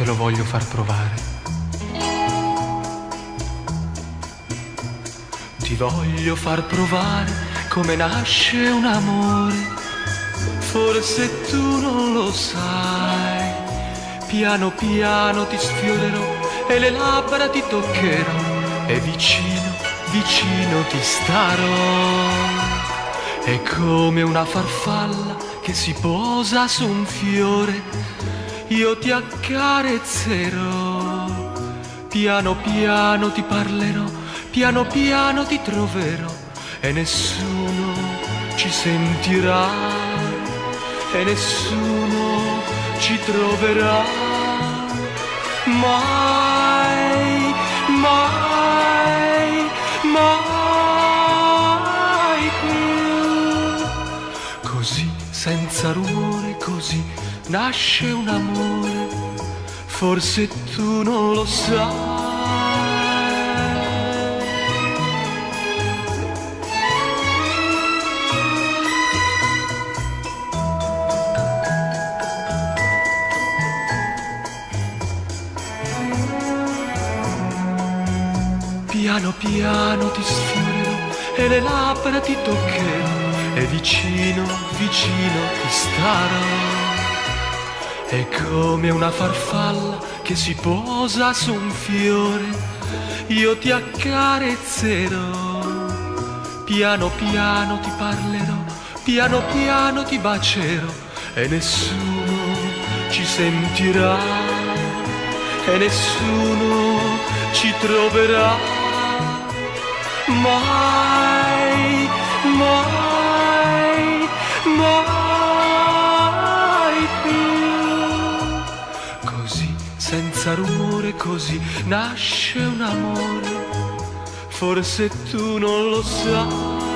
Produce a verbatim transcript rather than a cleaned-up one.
lo voglio far provare. Ti voglio far provare come nasce un amore, forse tu non lo sai. Piano piano ti sfiorerò e le labbra ti toccherò e vicino, vicino ti starò. È come una farfalla che si posa su un fiore, io ti accarezzerò. Piano piano ti parlerò, piano piano ti troverò e nessuno ci sentirà e nessuno ci troverà mai, mai, mai più. Così senza rumore, così nasce un amore, forse tu non lo sai. Piano piano ti sfiorerò e le labbra ti toccherò e vicino, vicino ti starò. È come una farfalla che si posa su un fiore, io ti accarezzerò. Piano piano ti parlerò, piano piano ti bacerò e nessuno ci sentirà e nessuno ci troverà mai, mai, mai più. Così senza rumore, così nasce un amore, forse tu non lo sai.